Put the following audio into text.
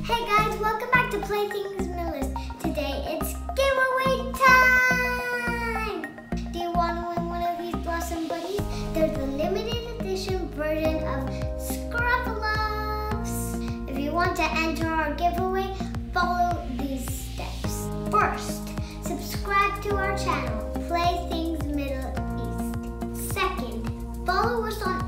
Hey guys, welcome back to Playthings Middle East. Today it's giveaway time! Do you want to win one of these Blossom Bunnies? There's a limited edition version of scruff-a-luvs. If you want to enter our giveaway, follow these steps. First, subscribe to our channel, Playthings Middle East. Second, follow us on